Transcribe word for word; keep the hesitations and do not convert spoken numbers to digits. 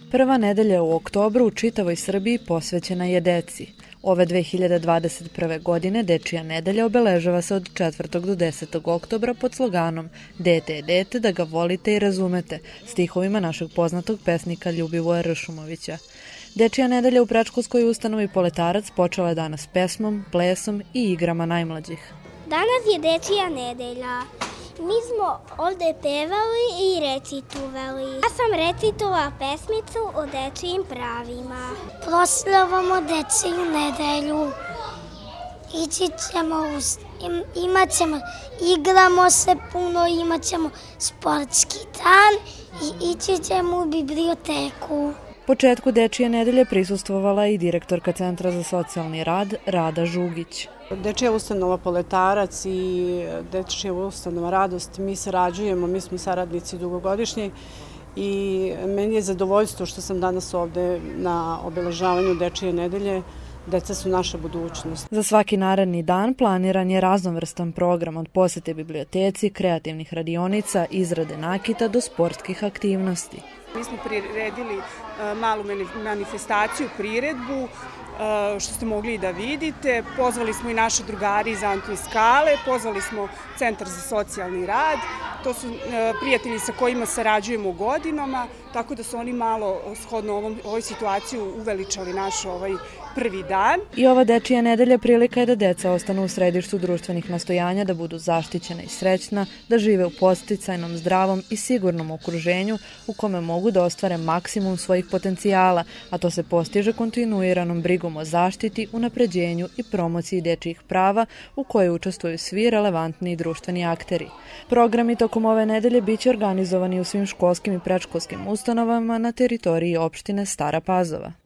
Prva nedelja u oktobru u čitavoj Srbiji posvećena je deci. Ove dve hiljade dvadeset prve. godine Dečija nedelja obeležava se od četvrtog do desetog oktobra pod sloganom "Dete je dete, da ga volite i razumete", stihovima našeg poznatog pesnika Ljubivoja Ršumovića. Dečija nedelja u predškolskoj ustanovi Poletarac počela je danas pesmom, plesom i igrama najmlađih. Danas je Dečija nedelja. Mi smo ovde pevali i recitovali. Ja sam recitovala pesmicu o dečijim pravima. Proslavamo Dečiju nedelju. Ići ćemo, imat ćemo, igramo se puno, imat ćemo sportski dan i ići ćemo u biblioteku. Početku Dečije nedelje prisustvovala i direktorka Centra za socijalni rad Rada Žugić. Dečija ustanova Poletarac i Dečija ustanova Radost, mi sarađujemo, mi smo saradnici dugogodišnji i meni je zadovoljstvo što sam danas ovde na obeležavanju Dečije nedelje. Deca su naša budućnost. Za svaki naredni dan planiran je raznovrstan program od posete biblioteci, kreativnih radionica, izrade nakita do sportskih aktivnosti. Mi smo priredili malu manifestaciju, priredbu, što ste mogli i da vidite. Pozvali smo i naše drugari iz Antun Skale, pozvali smo Centar za socijalni rad. To su prijatelji sa kojima sarađujemo godinama, tako da su oni malo shodno ovoj situaciji uveličali naš ovaj prvi dan. I ova Dečija nedelja prilika je da deca ostanu u središtu društvenih nastojanja, da budu zaštićena i srećna, da žive u podsticajnom, zdravom i sigurnom okruženju u kome mogu da ostvare maksimum svojih potencijala, a to se postiže kontinuiranom brigom o zaštiti, unapređenju i promociji dečijih prava u kojoj učestvuju svi relevantni društveni akteri. Programi tokom ove nedelje biće organizovani u svim školskim i predškolskim ustanovama na teritoriji opštine Stara Pazova.